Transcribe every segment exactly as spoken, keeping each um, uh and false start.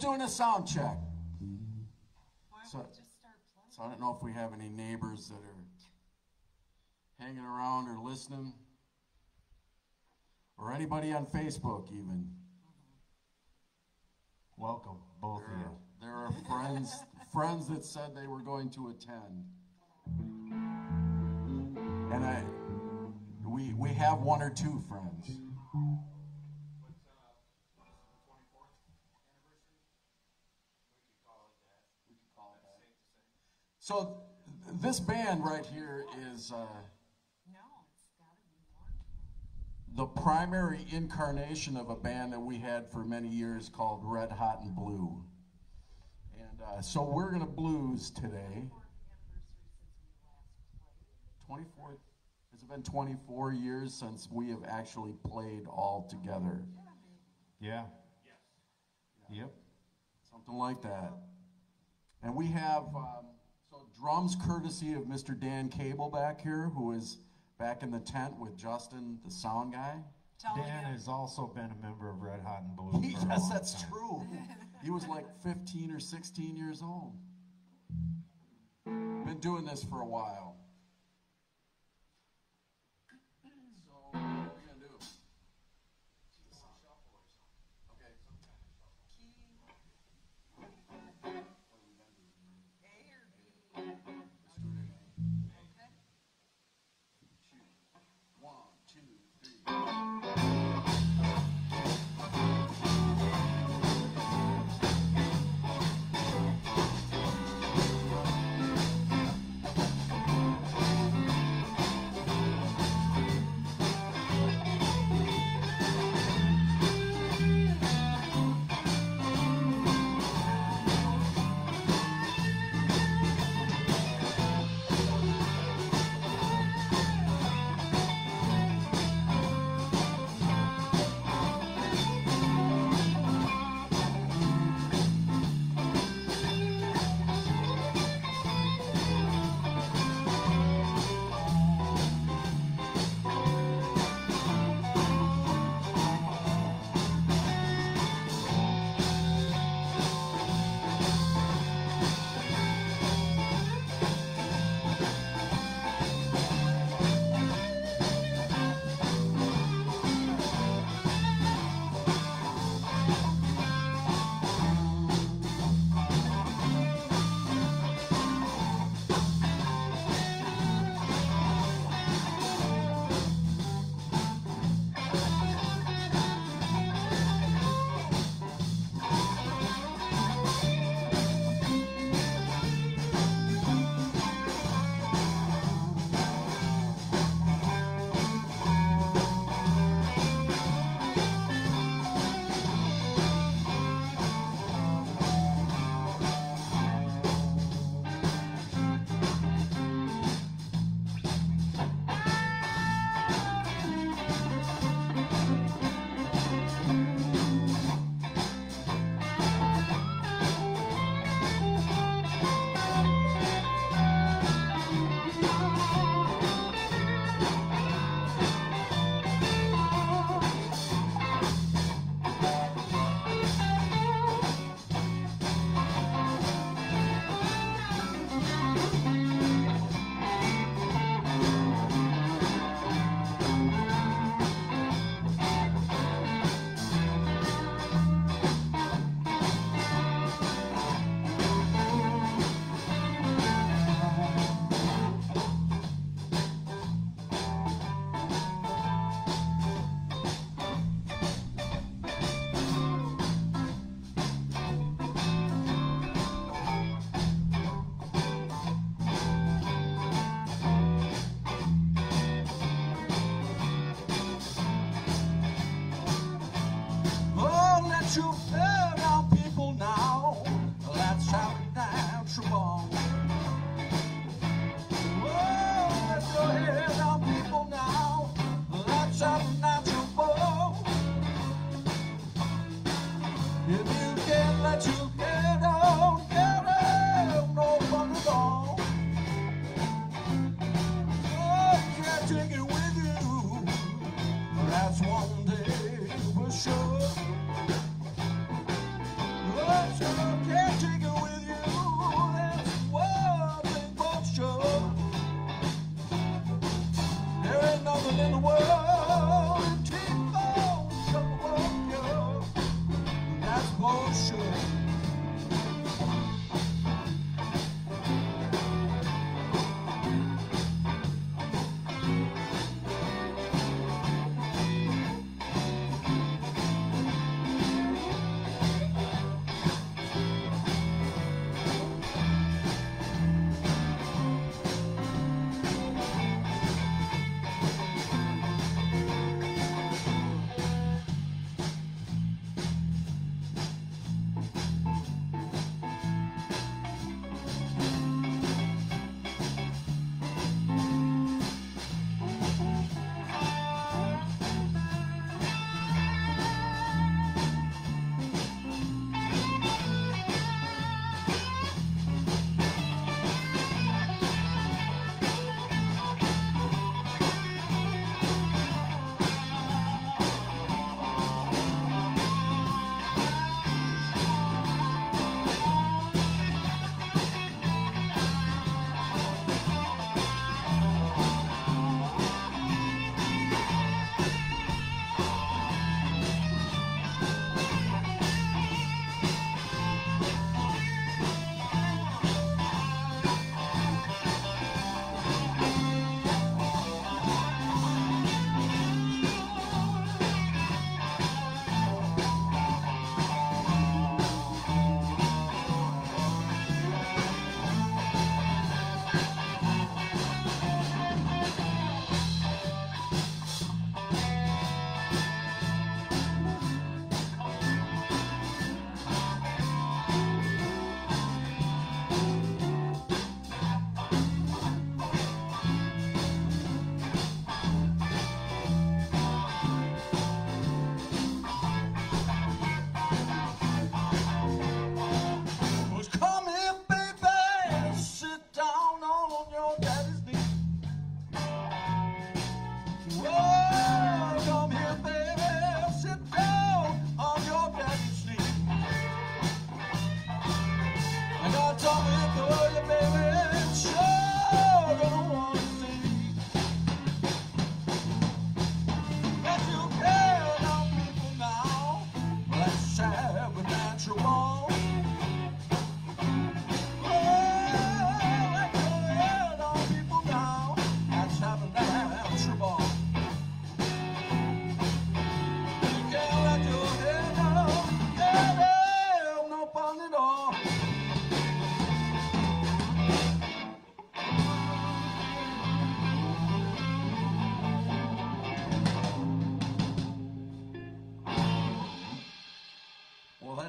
doing a sound check. Why So, don't we just start playing? so I don't know if we have any neighbors that are hanging around or listening, or anybody on Facebook even. Welcome, both of There, you. there are friends, friends that said they were going to attend, and I, we we have one or two friends. So th- this band right here is uh, No, it's gotta be more. the primary incarnation of a band that we had for many years called Red Hot and Blue. And uh, so we're gonna blues today. twenty-four, has it been twenty-four years since we have actually played all together? Yeah. Yep. Something like that. And we have, um, so drums courtesy of Mister Dan Cable back here, who is back in the tent with Justin, the sound guy. Tell me Dan again. has also been a member of Red Hot and Blue. He, for a yes, long that's time. true. He was like fifteen or sixteen years old. Been doing this for a while. So, what are we gonna do? Okay. A or B? Okay. One, two, three. Thank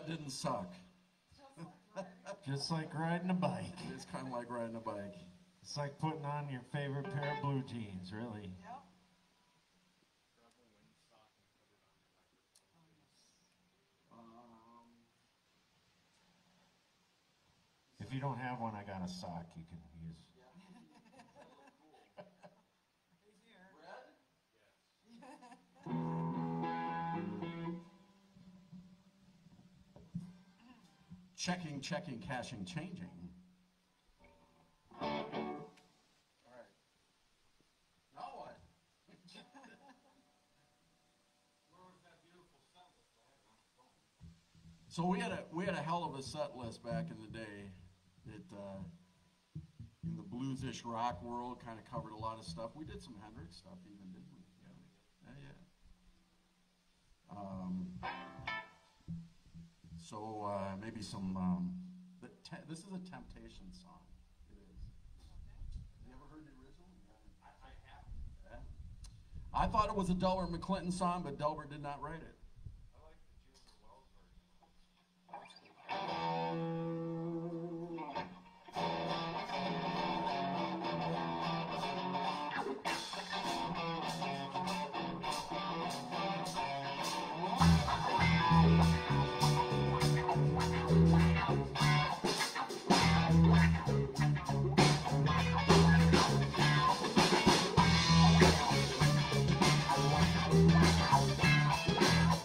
didn't suck. Just like riding a bike. It's kind of like riding a bike. It's like putting on your favorite pair of blue jeans, really. Yep. Um, If you don't have one, I got a sock you can use. Checking, checking, caching, changing. All right. Now what? So we had a we had a hell of a set list back in the day. That uh, in the bluesish rock world kind of covered a lot of stuff. We did some Hendrix stuff, even didn't we? Yeah, yeah, yeah. Um, so uh, maybe some. Um, the te- this is a Temptation song. It is. Have you ever heard the original? Yeah. I, I have. Yeah. I thought it was a Delbert McClinton song, but Delbert did not write it. I like the Junior Wells version. Thank you.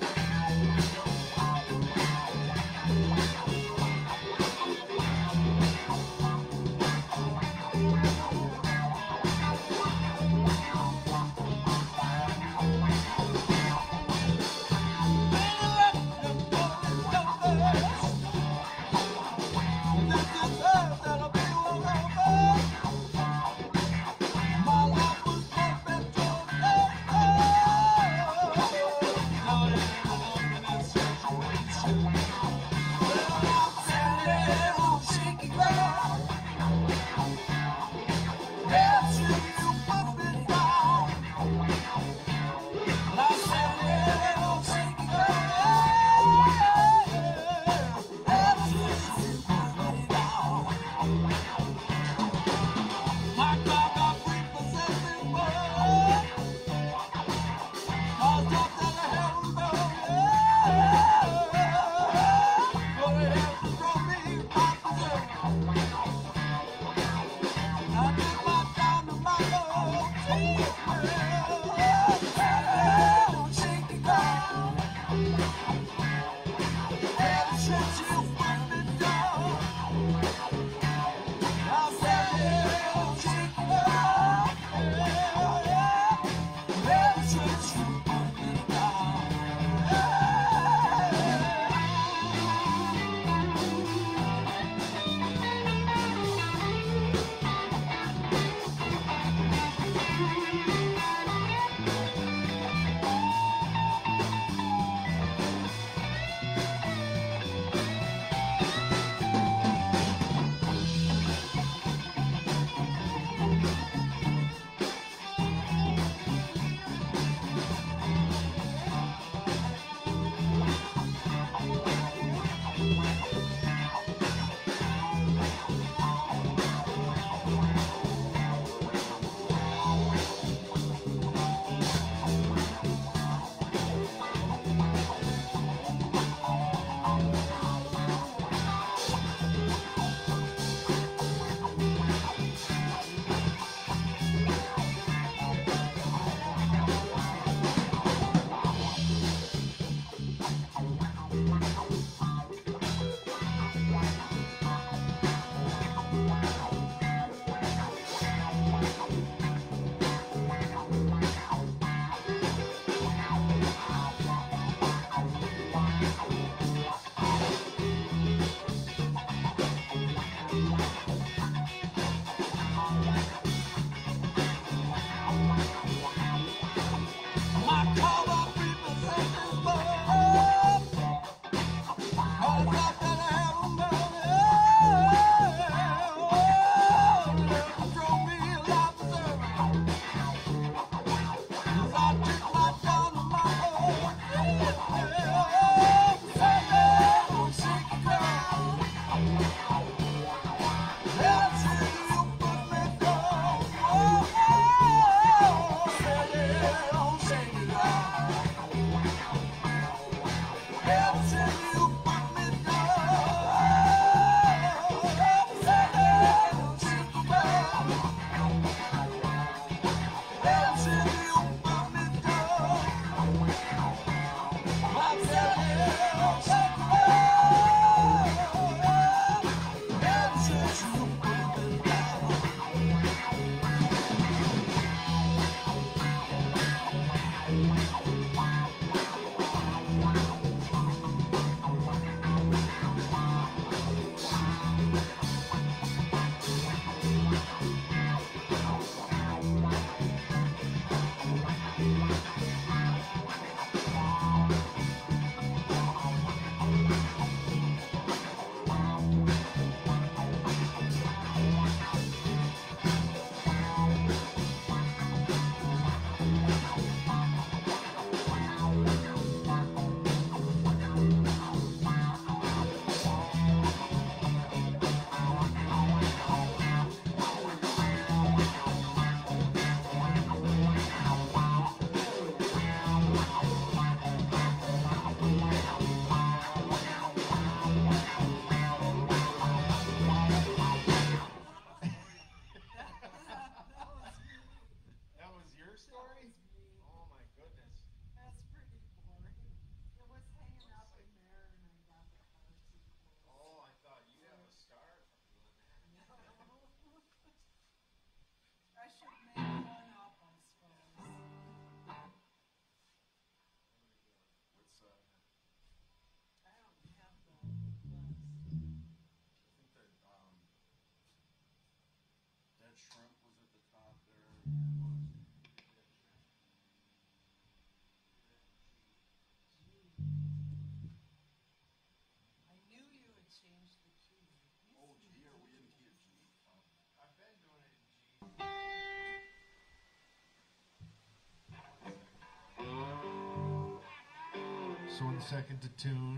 So one second to tune.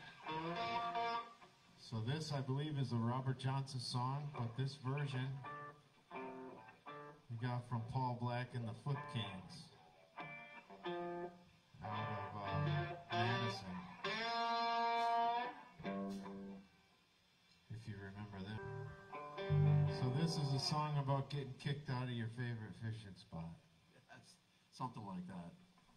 So this, I believe, is a Robert Johnson song, but this version we got from Paul Black and the Foot Kings out of uh, Madison, if you remember them. So this is a song about getting kicked out of your favorite fishing spot. That's something like that.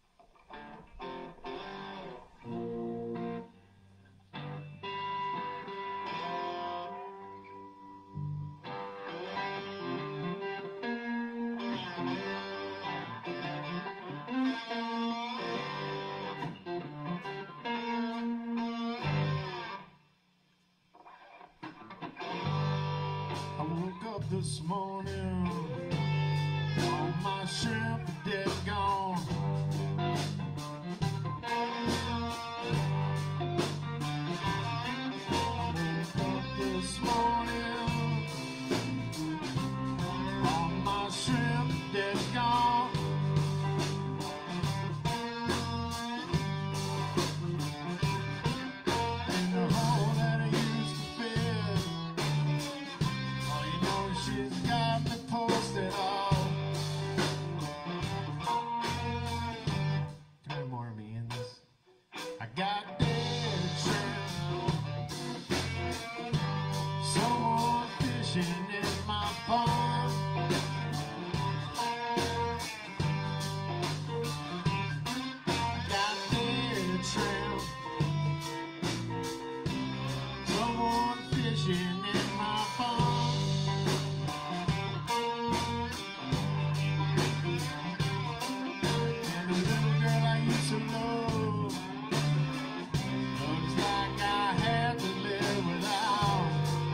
I woke up this morning, all my shrimp are dead gone. Woke up this morning, all my shrimp are dead gone. In the hole that I used to fish, oh, you know she's got me posted off. Can I have more of me in this? I got dead shrimp, someone fishing in my pond. Got dead shrimp, someone fishing in my pond. And the little girl I used to love looks like I had to live without.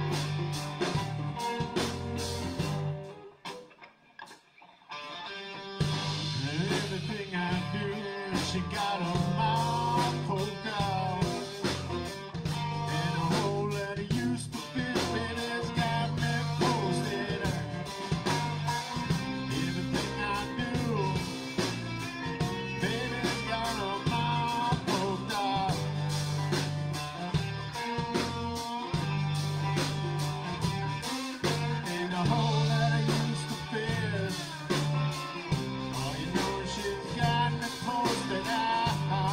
And everything I do, she got a mouth poked out. And a hole that I used to fish, baby's got me posted. Everything I do, baby's got a mouth poked out. And the hole that I used to fish, oh, you know she's got me posted out.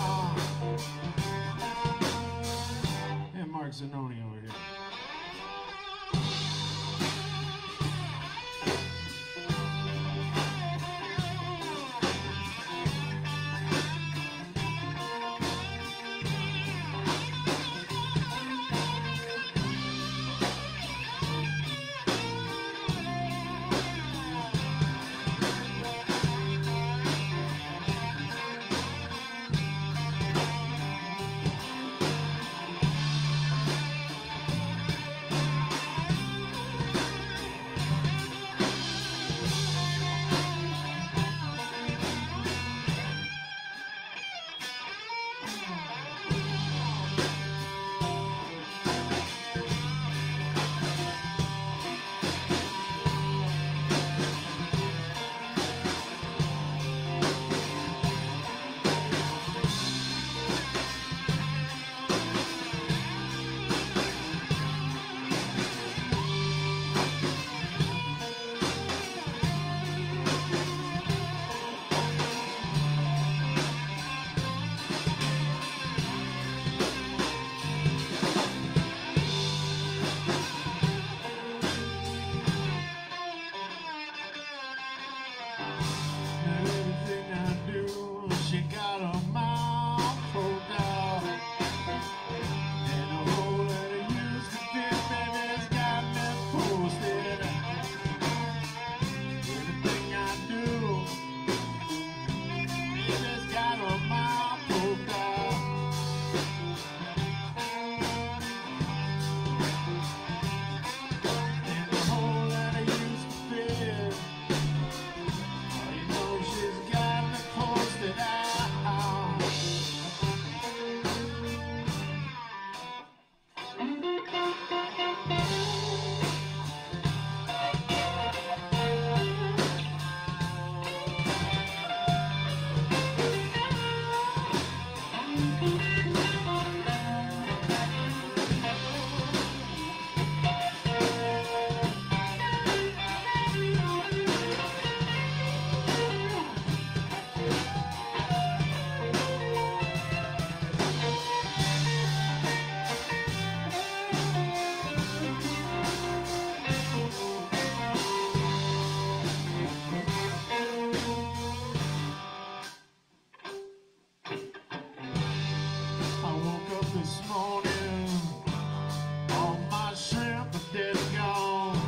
this morning. All my shrimp are dead and gone.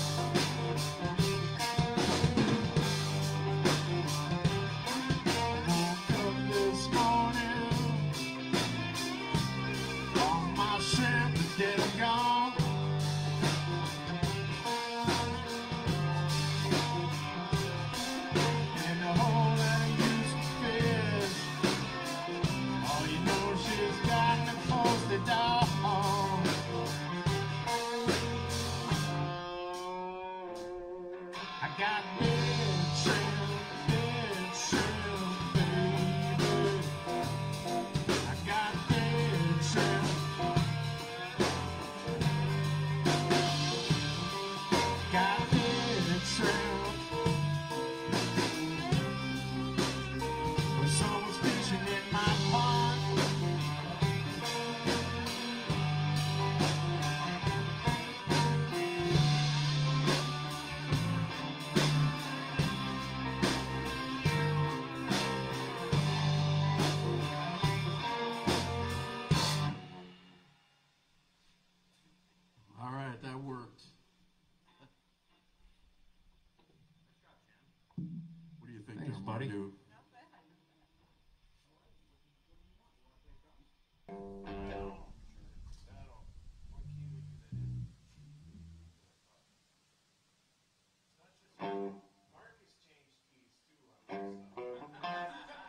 Woke up this morning. All my shrimp are dead and gone. And the hole that I used to fish, all you know, she's got me posted down. I got dead shrimp, dead shrimp, baby. I got dead shrimp. Got dead shrimp. When someone's fishing in my pond, All right, that worked. What do you think, Thanks, there, buddy. Mardu? Marcus changed keys too on this stuff.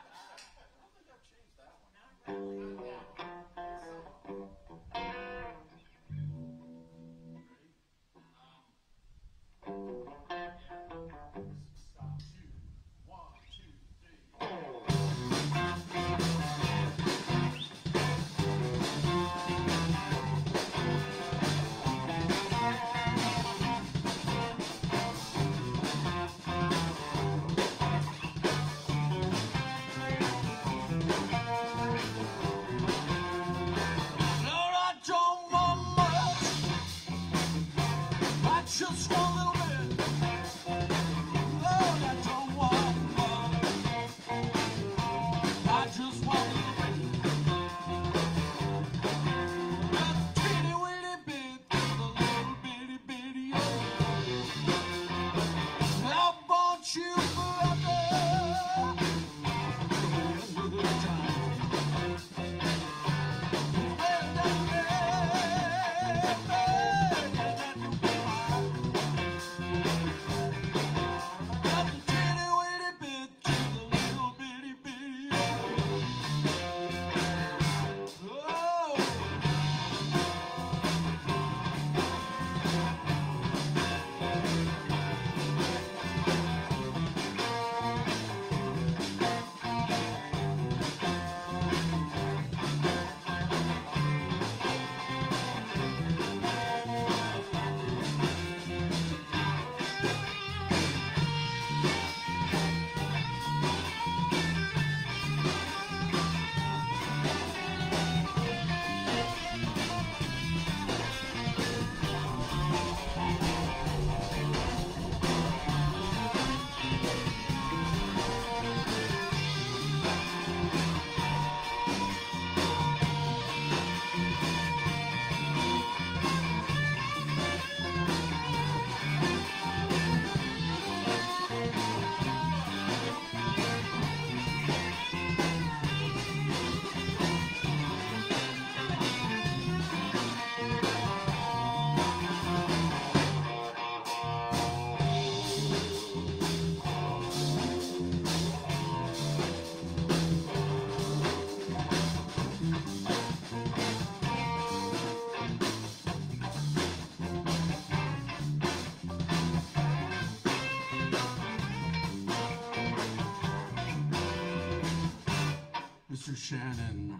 Lord, I don't want much. I just want a little bit. Lord, I don't want much. I just want a little bit. A teeny weeny bit, a little bitty bitty. I want you forever. Another time. Mister Shannon.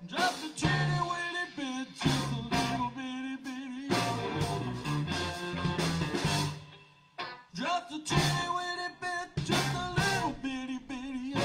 Just a teeny weeny bit, just a little bitty bitty. Just a teeny weeny bit, just a little bitty bitty.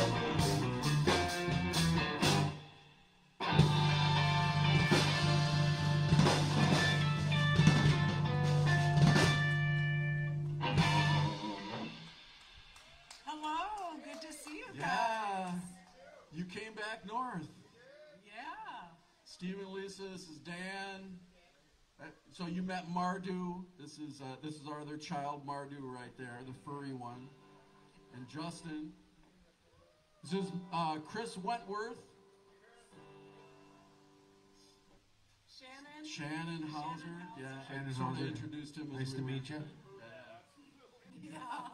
Hello, good to see you guys. Yeah, you came back north. Yeah. Steve and Lisa, this is Dan. Uh, So you met Mardu. This is uh, this is our other child, Mardu, right there, the furry one. And Justin. This is uh, Chris Wentworth. Shannon. Shannon Hauser. Shannon Hauser. Yeah, I Shannon sort of Hauser. introduced him. as Nice we to were- meet you. Yeah.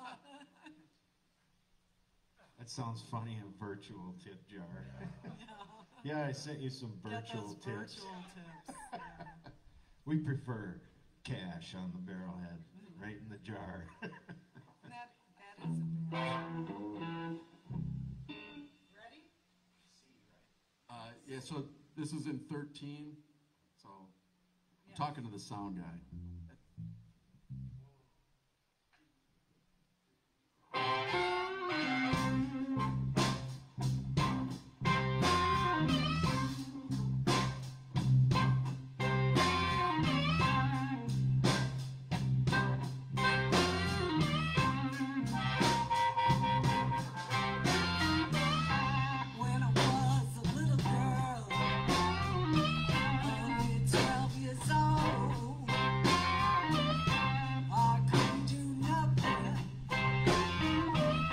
That sounds funny, a virtual tip jar. Yeah, I sent you some Get virtual those tips. virtual tips. Yeah. We prefer cash on the barrelhead, right in the jar. That, that is a bad. Ready? Uh, yeah, so this is in thirteen. So I'm Yeah. talking to the sound guy. When I was a little girl, only twelve years old, I couldn't do nothing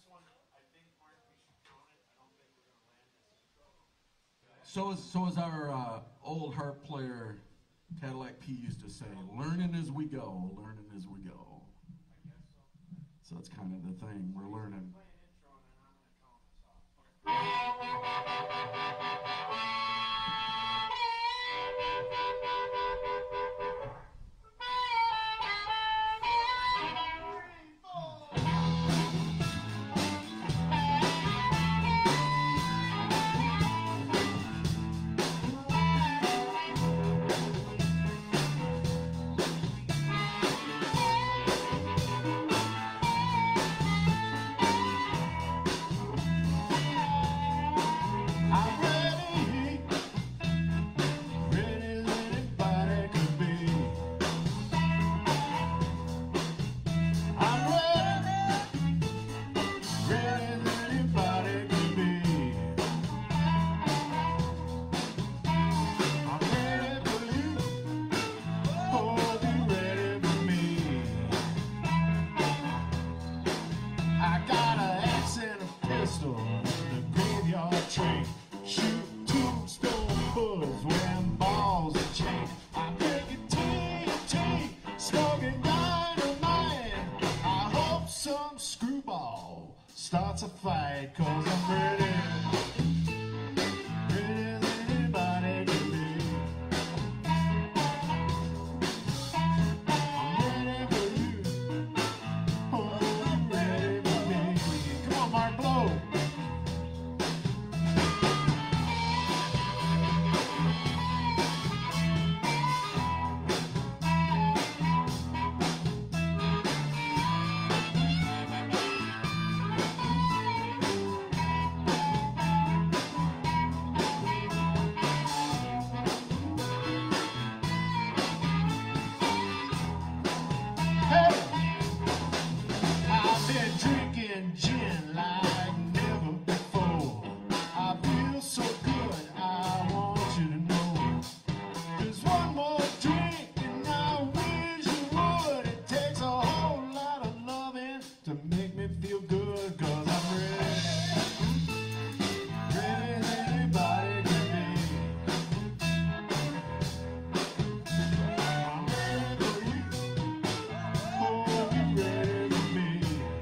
one, I think, Mark, we should count it. I don't think we're gonna land this. So is, so as our uh, old harp player Cadillac P used to say, learning as we go, learning as we go. I guess so. So that's kind of the thing, we're learning. Play an intro and then I'm gonna count us off. I'm ready, ready as anybody could be. I'm ready, ready as anybody could be. I'm ready for you, oh, be ready for me. I got an axe and a pistol in the graveyard train. Shoot tombstone bullets, wearing balls and chain. I'm drinking T N T, smoking dynamite. I hope some screwball starts a fight, cause I'm ready. Ready as anybody can be. I'm ready for you. Oh, you ready for me? Come on, Mark, blow. Hey! I've been drinking gin like never before. I feel so good, I want you to know. There's one more drink and I wish you would. It takes a whole lot of loving to make me feel good, cause I'm ready. Ready as anybody can be. I'm ready for you. Oh, be ready for me.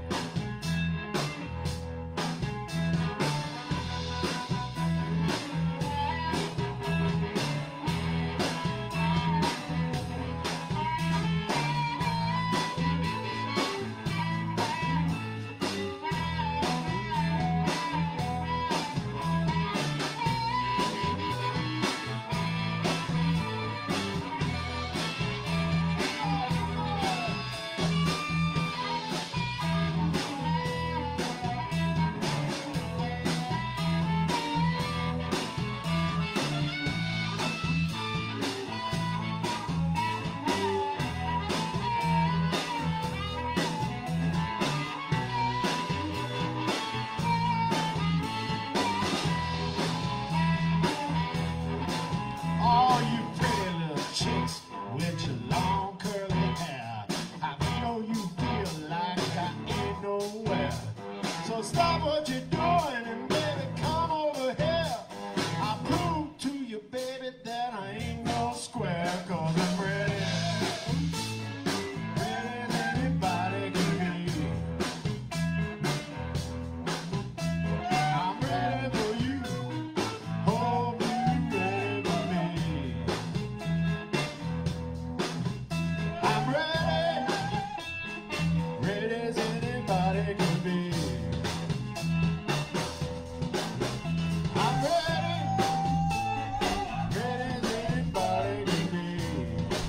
All you pretty little chicks with your long curly hair, I know you feel like I ain't nowhere. So stop what you're doing and baby come over here. I'll prove to you, baby, that I ain't no square, cause I'm ready. Ready as anybody can be. I'm ready for you. Oh, be ready for me. I'm ready, ready as anybody can be. I'm ready, ready as anybody can be.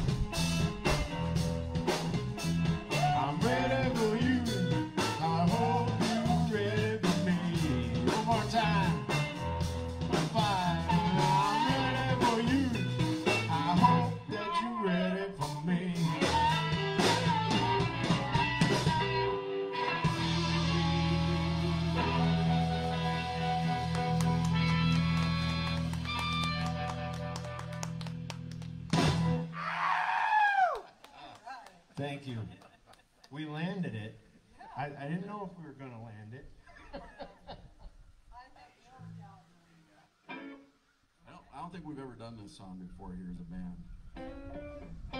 I'm ready for you. I hope you're ready for me. One more time. Fine. I'm ready for you. I hope that you're ready for me. Thank you. We landed it. I, I didn't know if we were going to land it. think we've ever done this song before here as a band.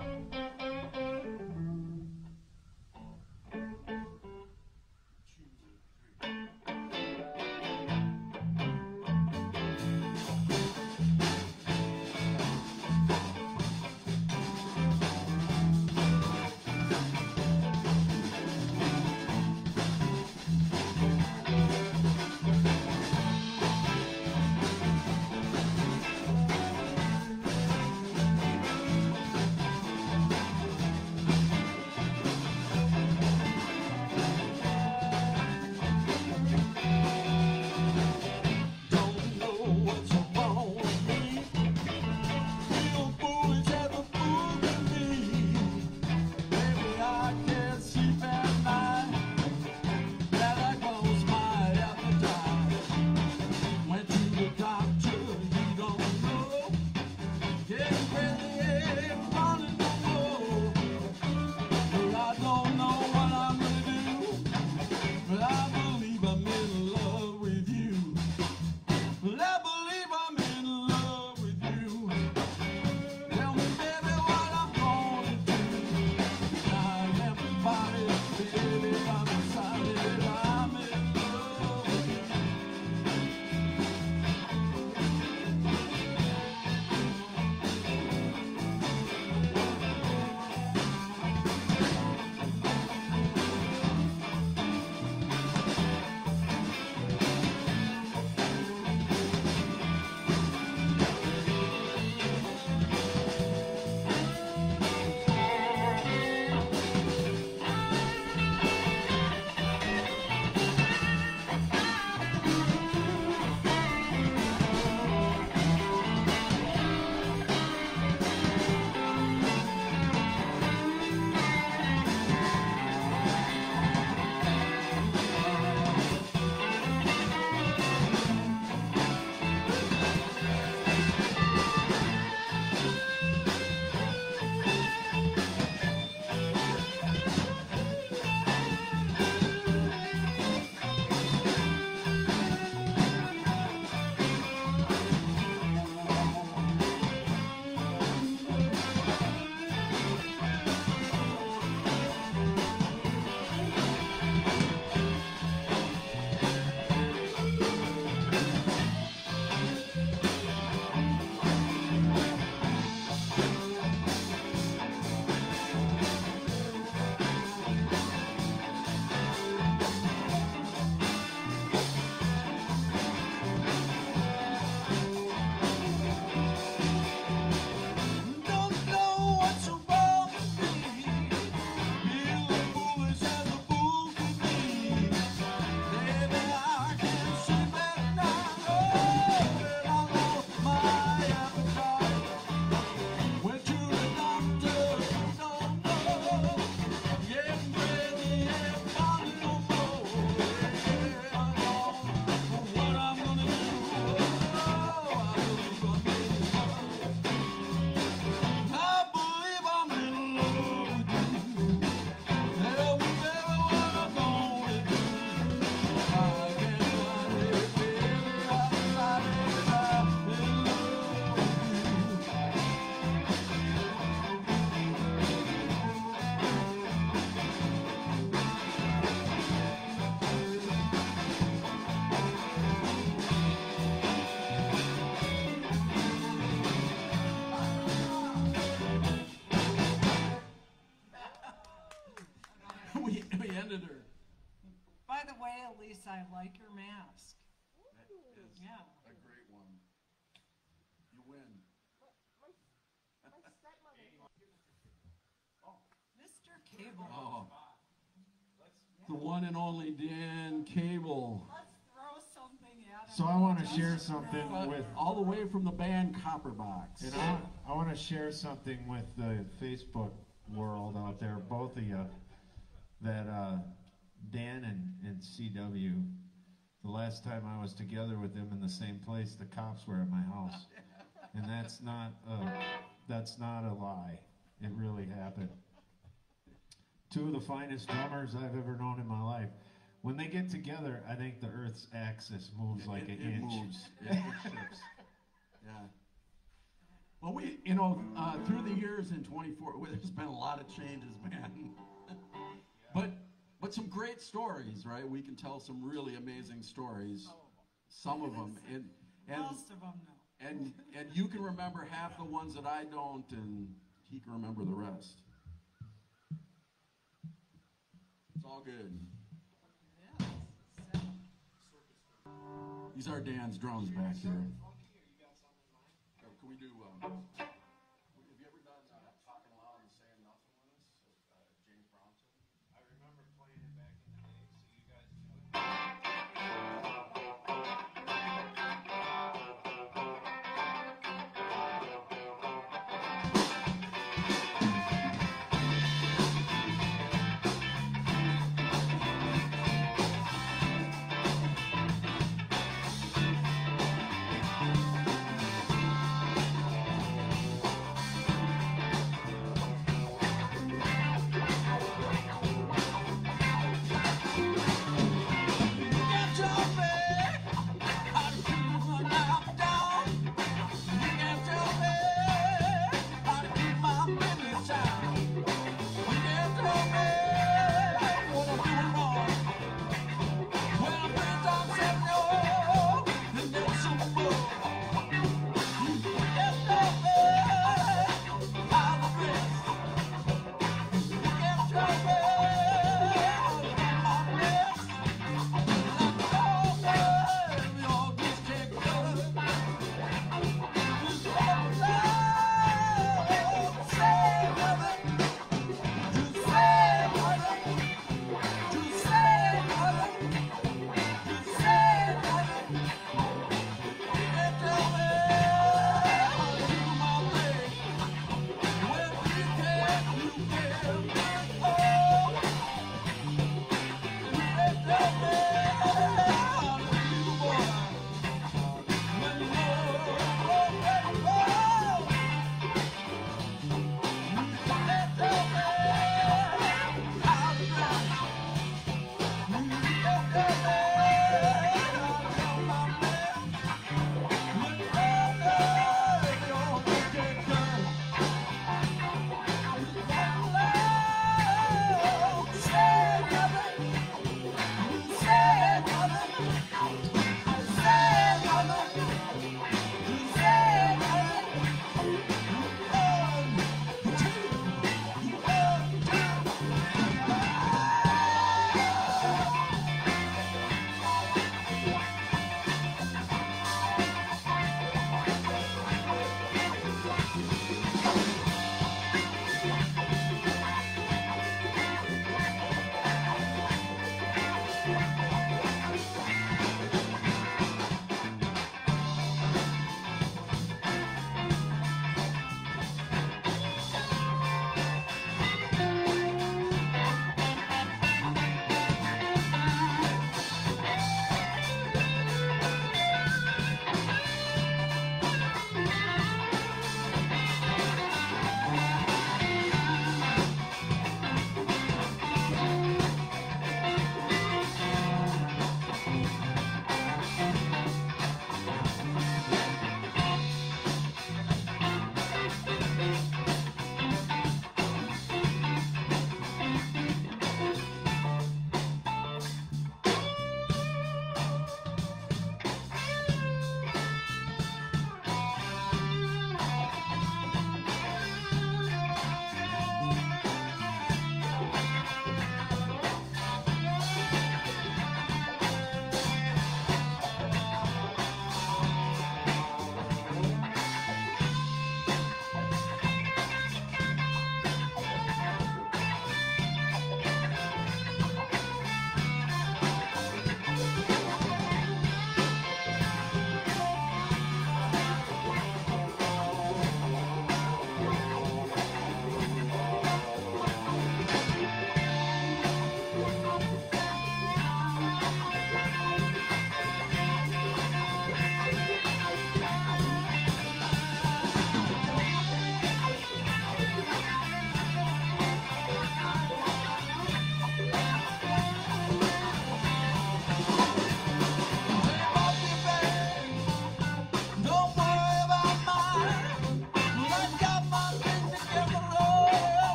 we, we ended her. By the way, Elisa, I like your mask. That is Yeah. a great one. You win. Mister Cable. Oh. The one and only Dan Cable. Let's throw something at him. So I want to Just share something right. with, All the way from the band Copperbox. and I, I want to share something with the Facebook world out there, both of you, that uh, Dan and, and C W, the last time I was together with them in the same place, the cops were at my house. And that's not a, that's not a lie. It really happened. Two of the finest drummers I've ever known in my life. When they get together, I think the Earth's axis moves like it, an it inch. moves. Yeah, it shifts. Yeah. Well, we, you know, uh, through the years in twenty-four, well, there's been a lot of changes, man. But, but some great stories, right? We can tell some really amazing stories. Some of them, and and Most of them know. and and you can remember half the ones that I don't, and he can remember the rest. It's all good. Yes. So, These are Dan's drums back here. Can we do? Um, have you ever done uh, Talking Loud and Saying Nothing with us? Uh, James Brownson. I remember playing it back in the day, so you guys do it. Thank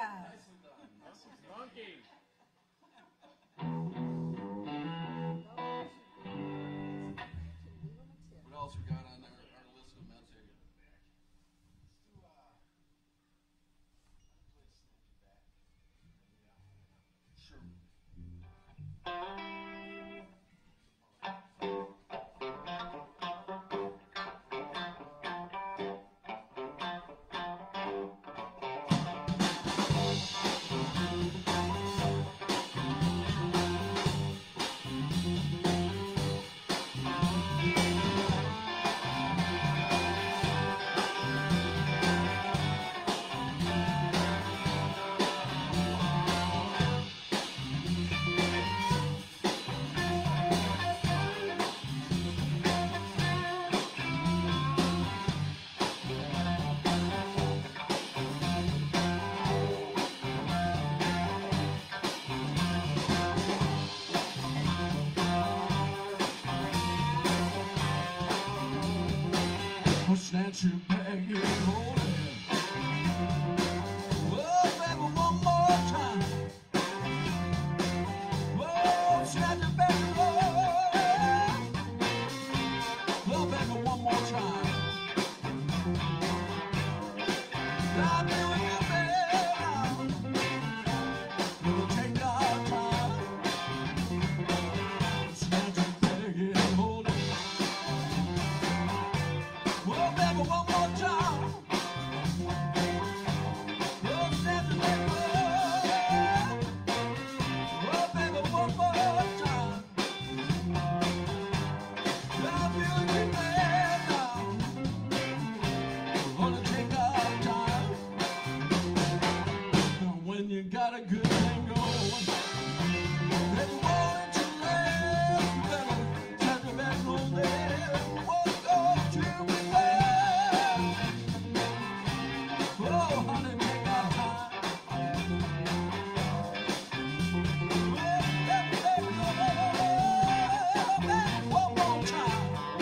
Monkey. What else we got on our, our list of messages? Sure. Snatch your bag and hold it. Oh, baby, one more time. Oh, snatch your bag and hold it. Oh, baby, one more time. I'll be with you, baby. We'll take our time. Snatch your bag and hold it. Oh, baby, one more time. Oh, snap the baby. Oh, baby, one more time. I feel you bad now. We're gonna take our time. Now, when you got a good thing going, then you want to live. You better snap the back on there. Won't go to me. Oh, honey, take our time. Oh, one more time.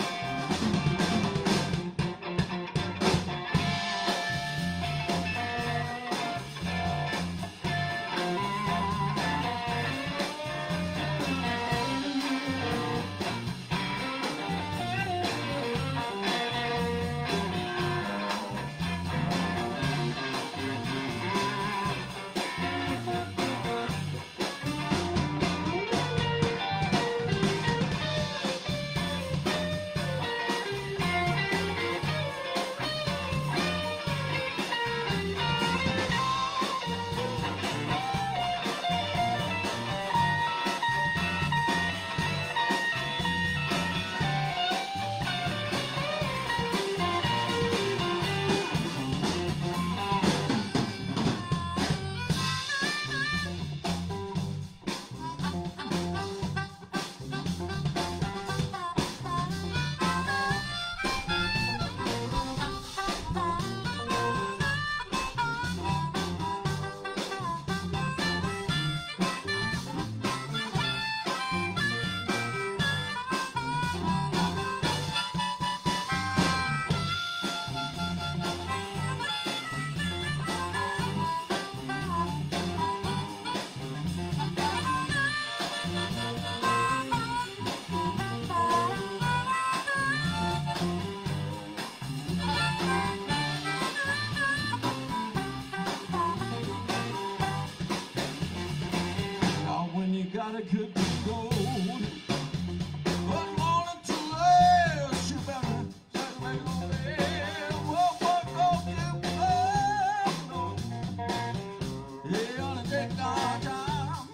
Now, when you got a good thing going, but wanting to last, you better start making on there. What, what, go to love? Yeah, honey, take our time.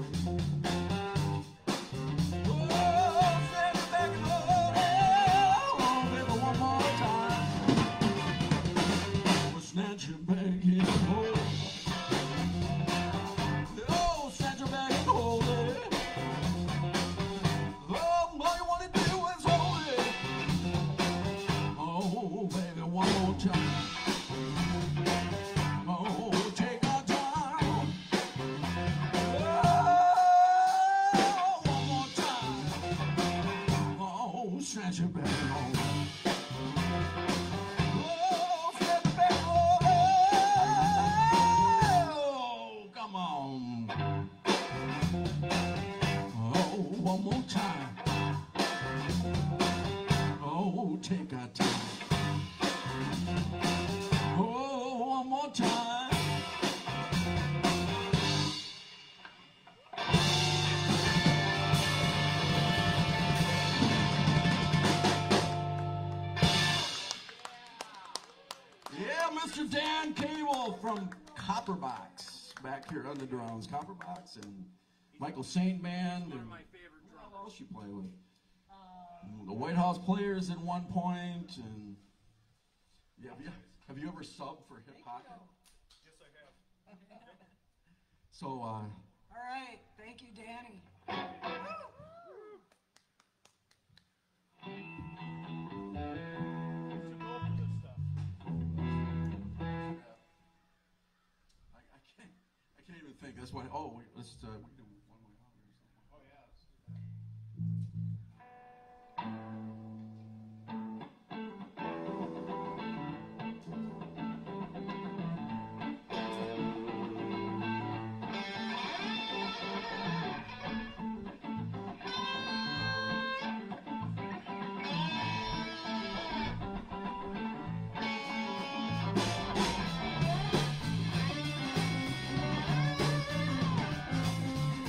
Oh, send it back and oh, oh, baby, one more time. We'll snatch your bag and hold it. Oh, snatch your bag and hold it. Oh, all you want to do is hold it. Oh, baby, one more time. Oh, take our time. Oh, one more time. Oh, snatch your bag and hold it. Oh, snatch your bag and hold it. long time. Yeah, Mister Dan Cable from Copperbox back here on the drums. Copperbox and Michael Saint Band. One of my favorite drummers. What else you play with? The White House Players at one point, and yeah, have you, have you ever subbed for Hip Pocket? Yes, I have. So, uh, All right, thank you, Danny. What's the goal for this stuff? I, I can't, I can't even think. That's why. Oh, we, let's uh, we can do one way out or something. Oh, yeah, let's do that. All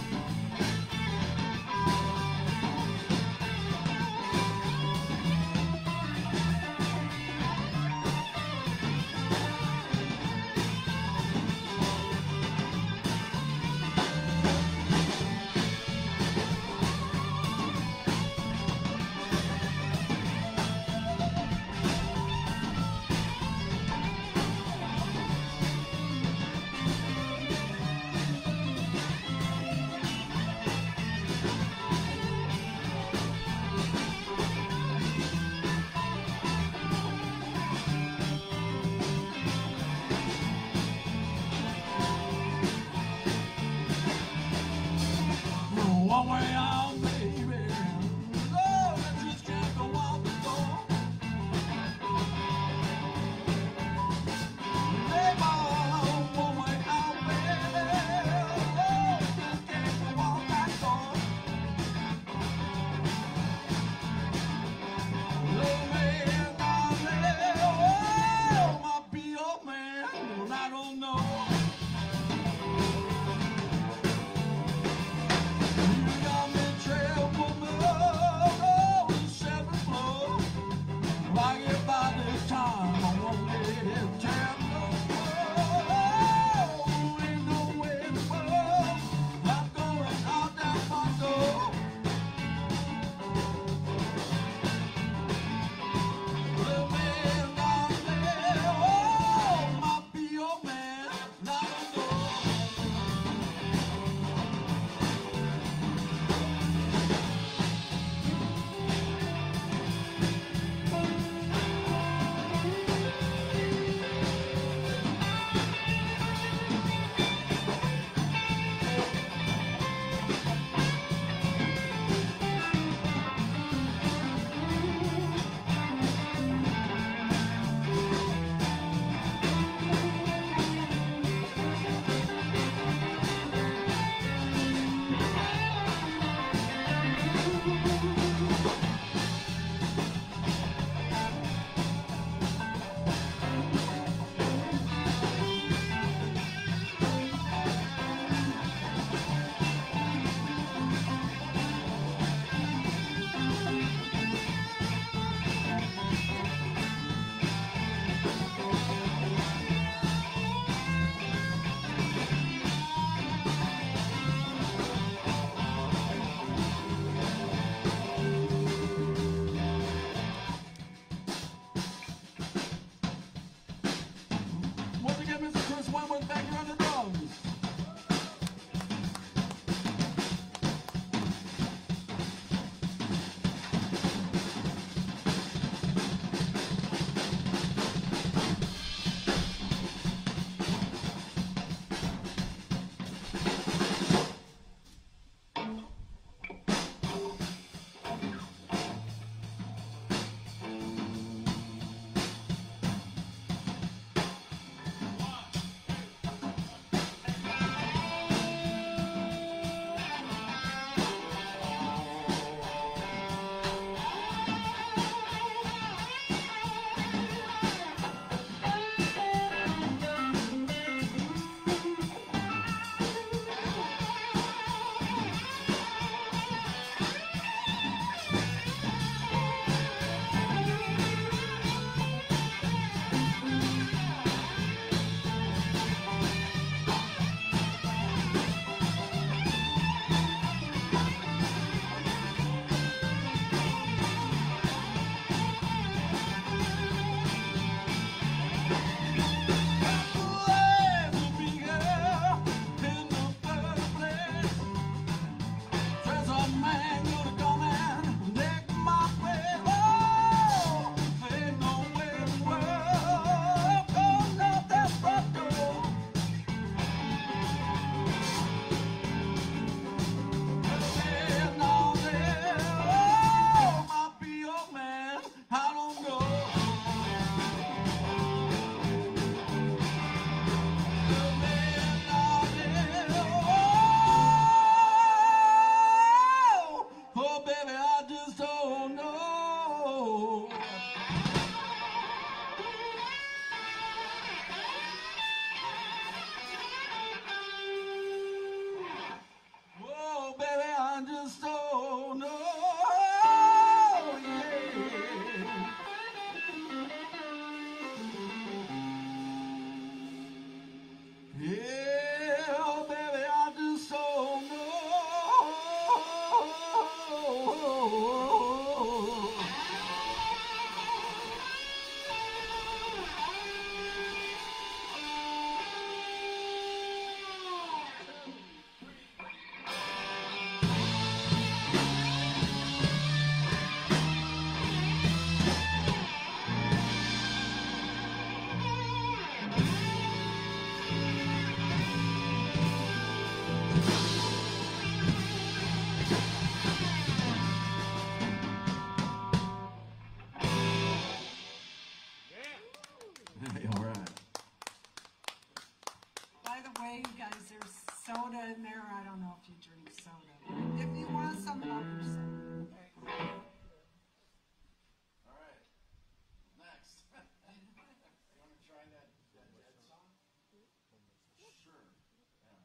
you guys, there's soda in there. I don't know if you drink soda. If you want some, help yourself. All right, next. You want to try that, that Dead song? Sure, yeah.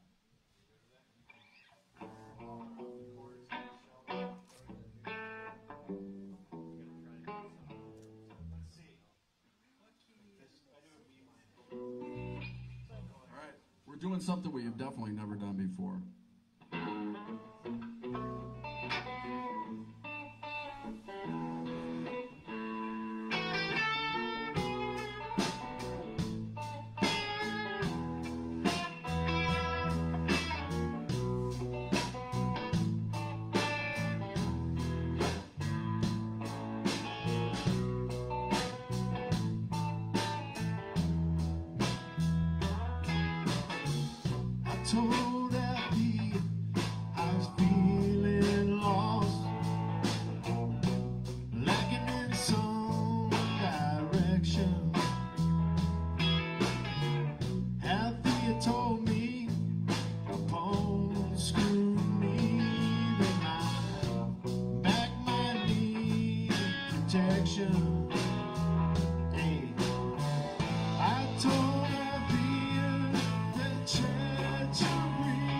Let's see. All right, we're doing something we have definitely never done before. I told Abby I was feeling lost, lacking in some direction. Althea told me upon scrutiny that my back might need protection. Hey, I told Althea that treachery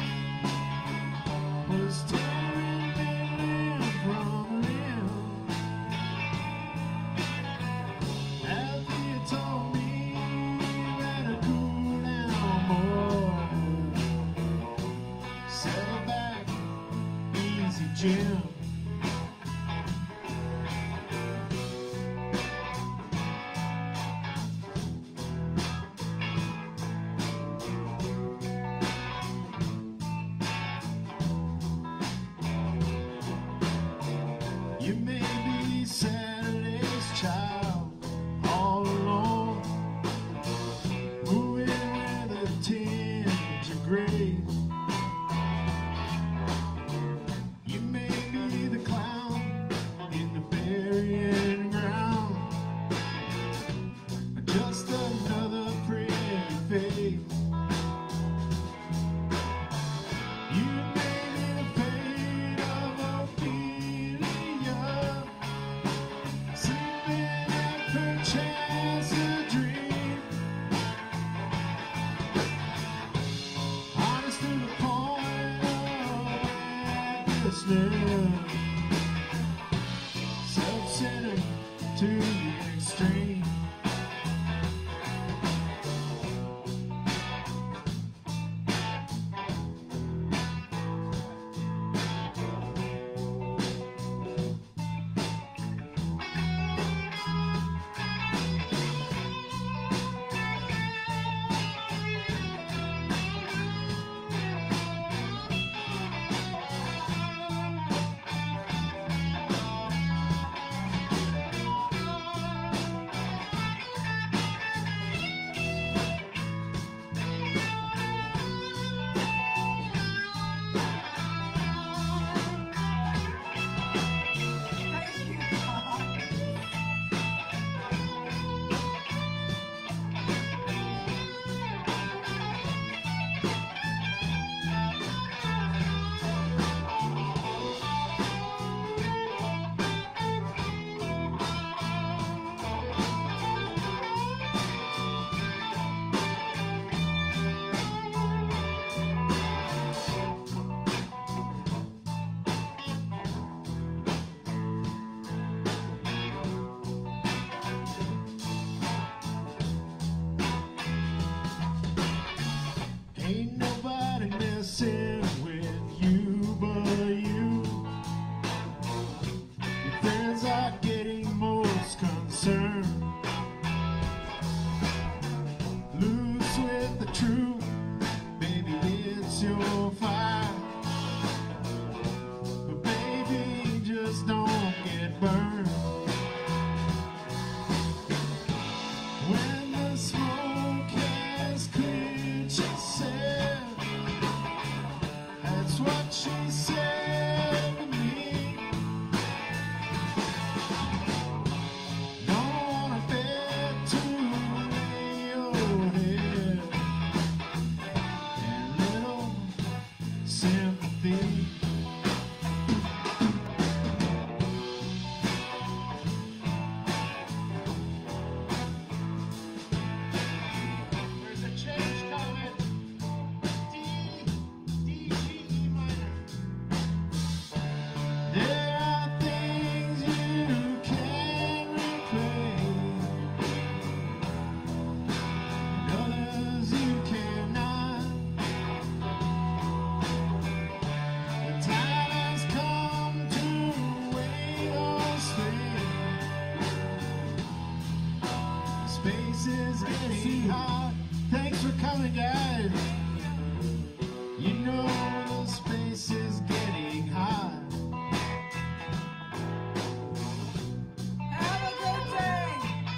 was tearing me limb from limb. Althea told me that I cool down, boy. Settle back, easy, Jim. You may be Saturday's child, all alone, moving with a tinge of gray. You may be the clown in the burying ground, just another pretty face. You may be the fate of Ophelia, sleeping at perchance a dream. Honest to the point of recklessness, self-centered to the extreme. Thank you, Paul. Ain't nobody messing with you but you. Your friends are getting most concerned. Loose with the truth, baby, it's your fight. But baby, just don't get burned. When the smoke has cleared, she said, racing hard. Thanks for coming, guys. You know the space is getting hot. Have a good day.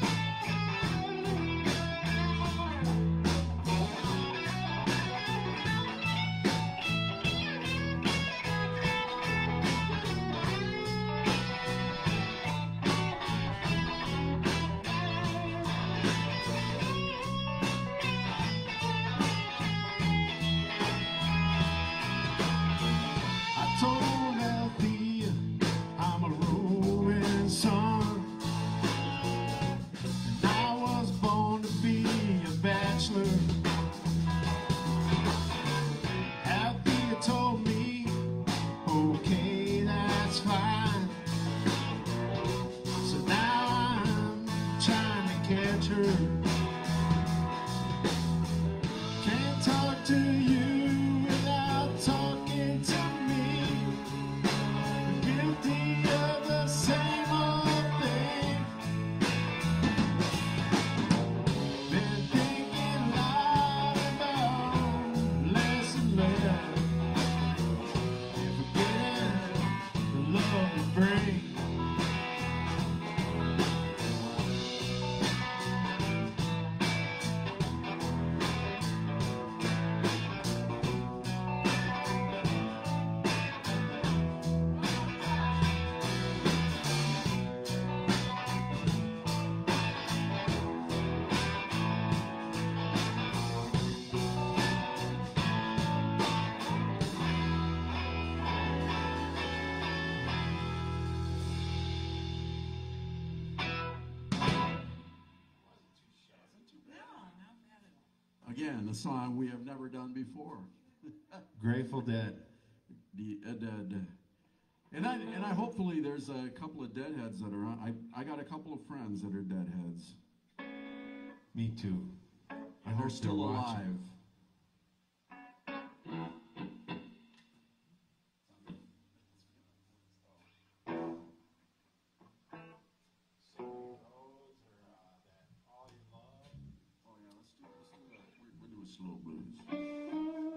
I told Althea I'm a rolling son, and I was born to be a bachelor. Althea told me, okay, that's fine. So now I'm trying to catch her. Can't talk to you without talking to me. Guilty of the same old thing. Been thinking loud about less and less, and forgetting the love we bring. Again, a song we have never done before. Grateful Dead. The uh, dead. And I and I hopefully there's a couple of deadheads that are on. I I got a couple of friends that are deadheads, Me too. I and they're hope still they're watching. alive. Oh yeah, let's do let's do that. We're, we're doing slow blues.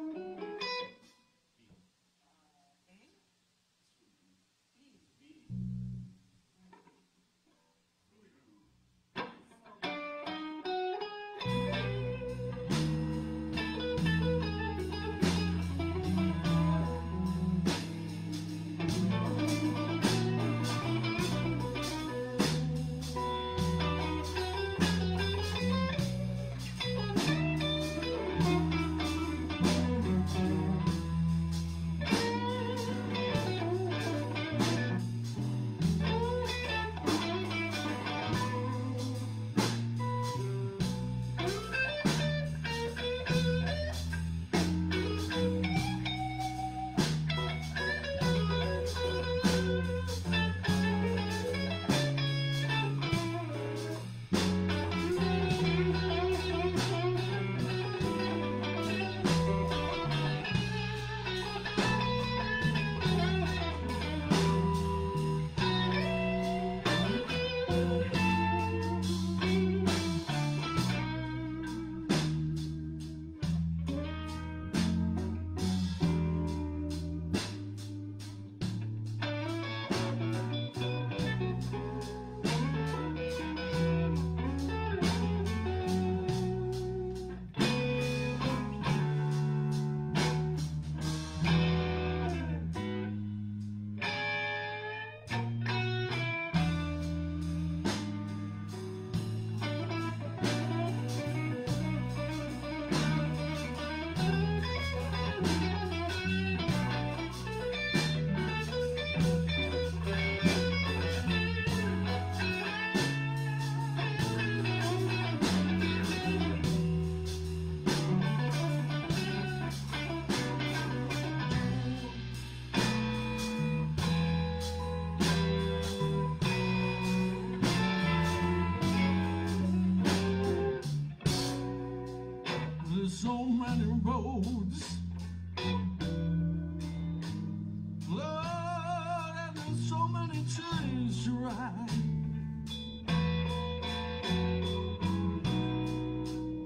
so many roads. Lord, and there's so many trains to ride.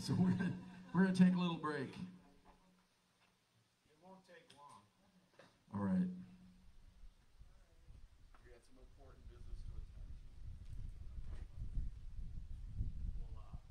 so we're gonna, we're gonna take a little break. It won't take long. All right. We got some important business to attend to. We'll, uh,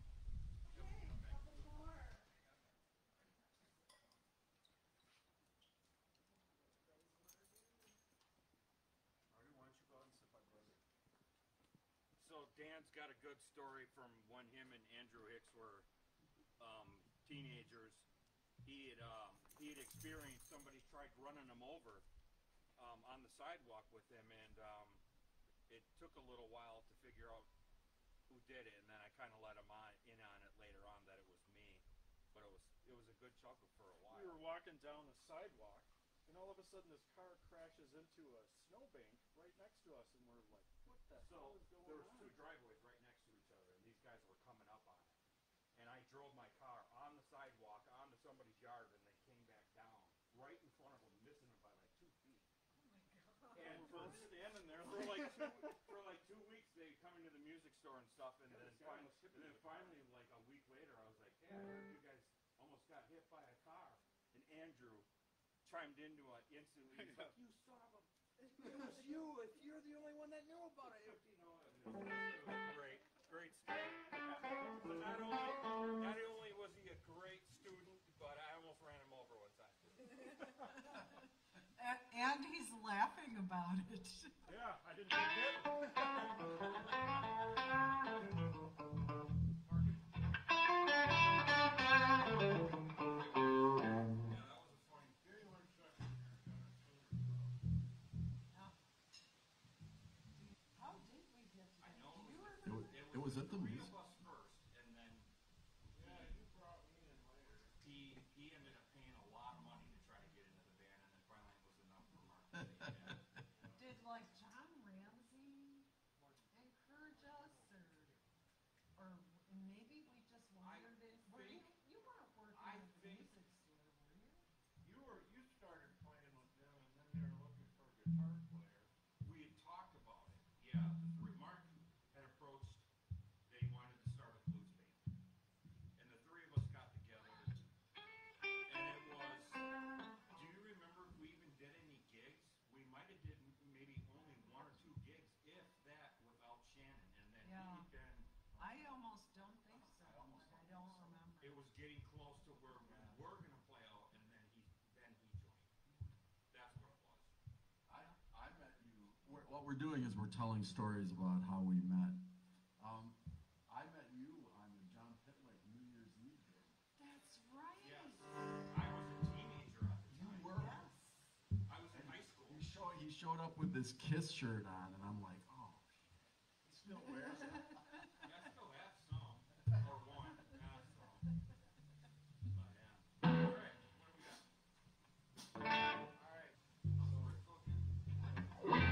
Marty, why don't you go out and sit by brother? So Dan's got a good story from when him and Andrew Hicks were um, teenagers. He had um, he had experienced somebody tried running him over um, on the sidewalk with him, and um, it took a little while to figure out who did it, and then I kind of let him on in on it later on that it was me. But it was it was a good chuckle for a while. We were walking down the sidewalk, and all of a sudden this car crashes into a snowbank right next to us, and we're like, what the So hell is going there was on? two driveways right next to each other, and these guys were coming up on it. And I drove my car on the sidewalk onto somebody's yard, and they came back down right in front of them, missing them by like two feet. And And for, we're both standing there. for like two for like two weeks, they come into the music store and stuff, and Yeah, then this guy finally, was and then finally, like a week later, I was like, "Hey, I heard you guys almost got hit by a car." And Andrew chimed into it instantly. He's like, "You son of a." It was you. If you're the only one that knew about it, you know, it was, it was great, great story. But not only, not only was he a great student, but I almost ran him over one time. A- And he's laughing about it. Yeah, I didn't forget. How did we get to that? know Do you it remember? It was at the three music. of us first, and then yeah, you brought me in later. he he ended up paying a lot of money to try to get into the band, and then finally it was enough for Mark to say, yeah. Did like John Ramsey encourage us, or, or maybe we just wandered in? Were you, think- you weren't working I at the think- music store, were you? You were, you started playing with them, and then they were looking for a guitar player. We had talked about it. Yeah, the three, Mark had approached, they wanted to start a blues band. And the three of us got together, and it was, do you remember if we even did any gigs? We might have did maybe only one or two gigs, if that, without Shannon. And then Yeah. he then, I almost don't think so, but I don't remember. it was getting close to where we were gonna play out, and then he, then he joined. That's what it was. I, I met you. We're, what we're doing is we're telling stories about how we met. Um, I met you on the John Pitlick New Year's Eve day. That's right. Yes. I was a teenager at the You time. were. Yes. I was in high school. He showed, he showed up with this Kiss shirt on, and I'm like, oh, he still wears it. Yeah, I still have some, or one, not some. But yeah. All right, what do we got? All right. So we're cooking.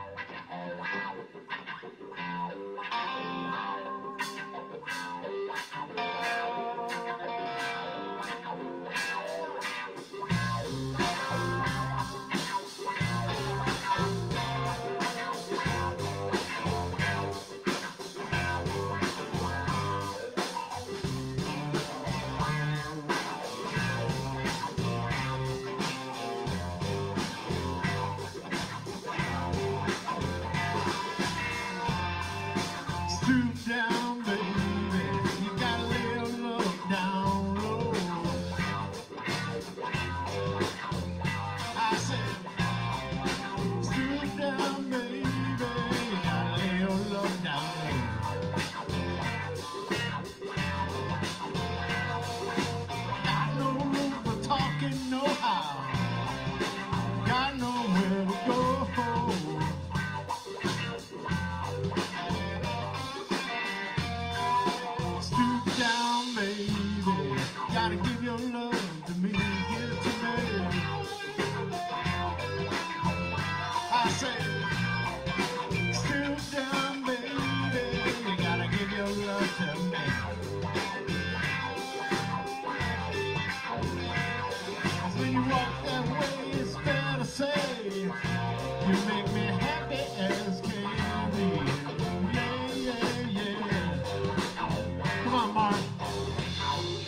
Stoop down, baby. You gotta lay a look down low. I said, stoop down, baby. You gotta lay a look down low. Got no room for talking, no how. Got nowhere to go. Stoop down, baby. Gotta give your love to me. Give it to me. I say, stoop down, baby. You gotta give your love to me. When you walk that way, it's fair to say you make me happy as can be. Yeah, yeah, yeah. Come on, Mark.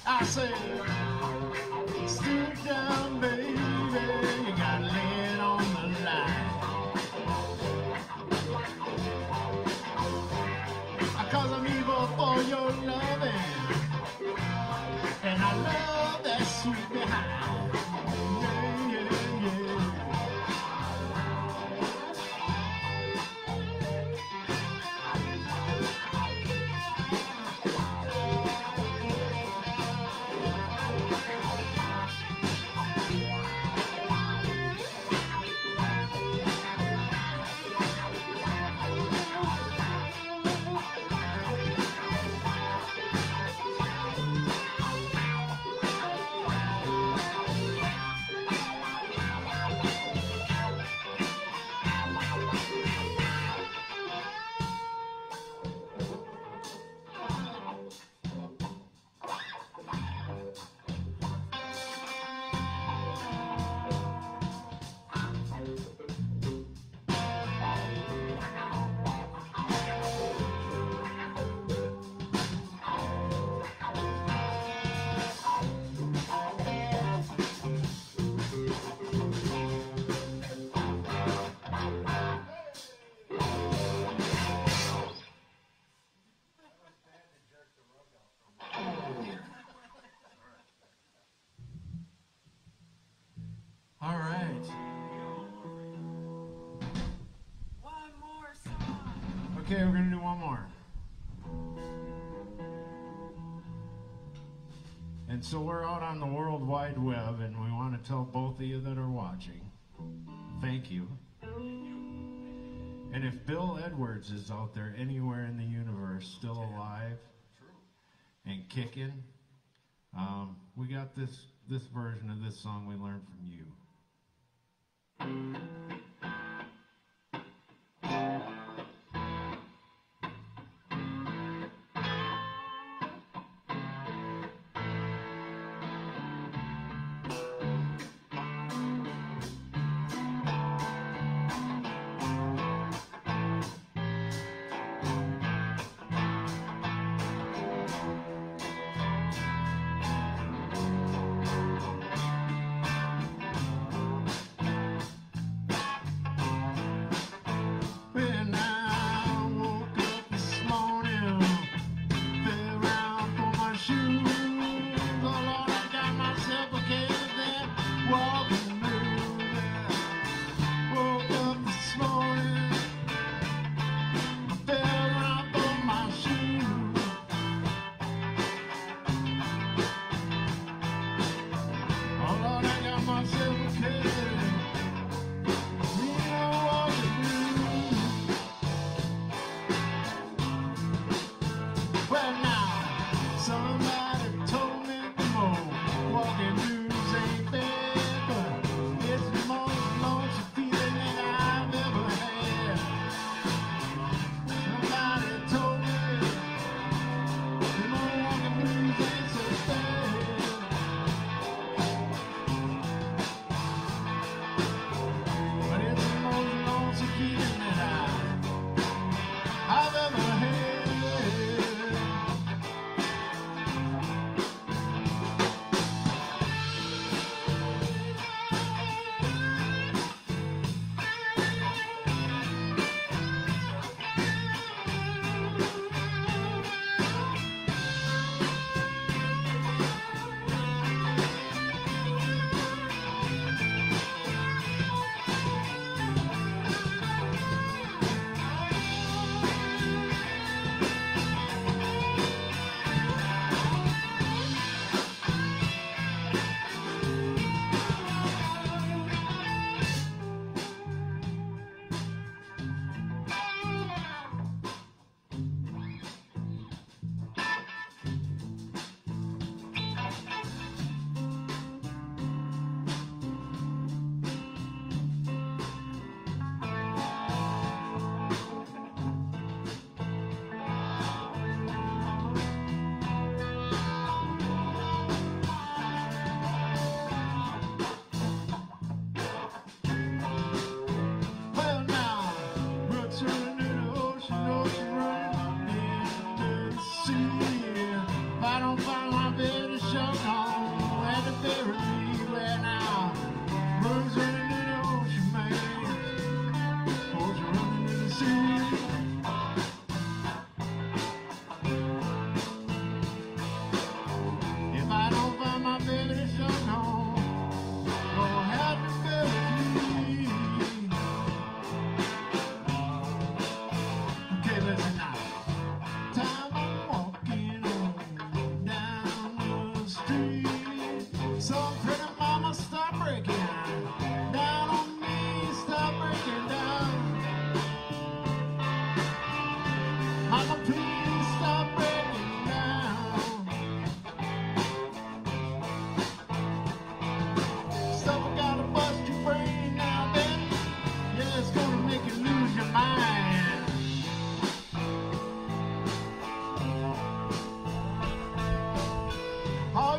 I say, stoop down, baby, you gotta lay it on the line. Cause I'm evil for your loving, and I love that sweet behind. Yeah, yeah, yeah. All right. One more song. Okay, we're gonna do one more. And so we're out on the World Wide Web, and we want to tell both of you that are watching, thank you. And if Bill Edwards is out there anywhere in the universe, still alive and kicking, um, we got this this version of this song we learned from you.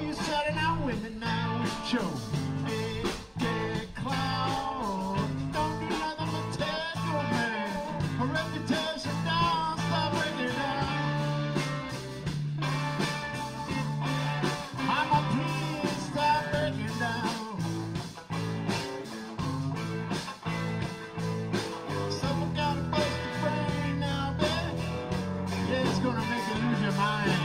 you're setting out women now with Joe. Hey, hey, clown. Don't do nothing but take your man. A reputation down, stop breaking it down. I'm a please stop breaking down. Someone got a busted brain now, baby. Yeah, it's gonna make you lose your mind.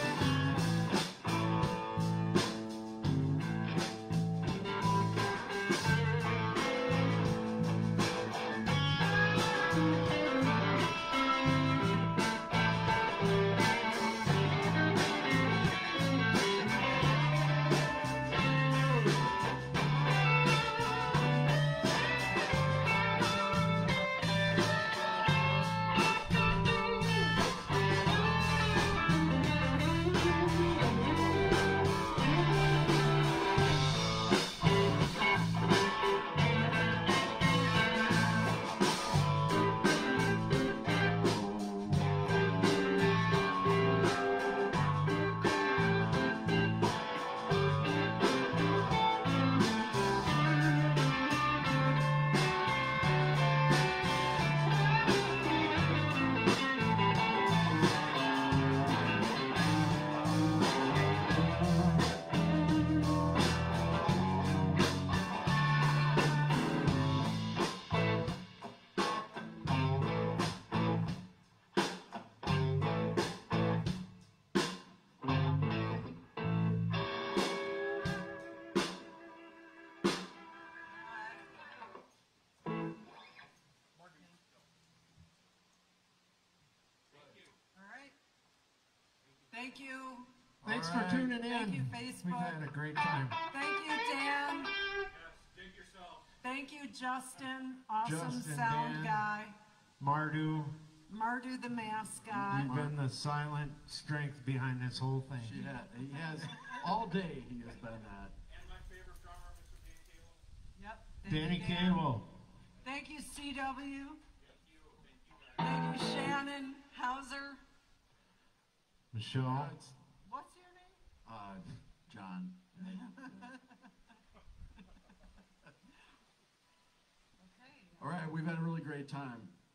Thank you. Thanks All for right. tuning in. Thank you, We've Facebook. had a great time. Thank you, Dan. Yes, dig yourself. Thank you, Justin. Awesome Justin, sound Dan. guy. Mardu, Mardu the mascot. you've been the silent strength behind this whole thing. She ha he has, all day he has been that. And my favorite drummer, Mister Dan Cable. Yep. Thank you, Danny Dan. Cable, Thank you, C W. Thank you, Shannon Hauser. Michelle, What's your name? Uh, John. Okay. All right, we've had a really great time.